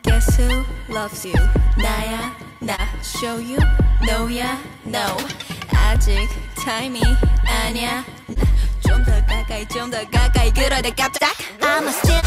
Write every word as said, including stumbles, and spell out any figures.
Guess who loves you? 나야 나 show you no야 no 아직 타임이 아니야 좀 더 가까이 좀 더 가까이 그러다 깜짝 I'm a still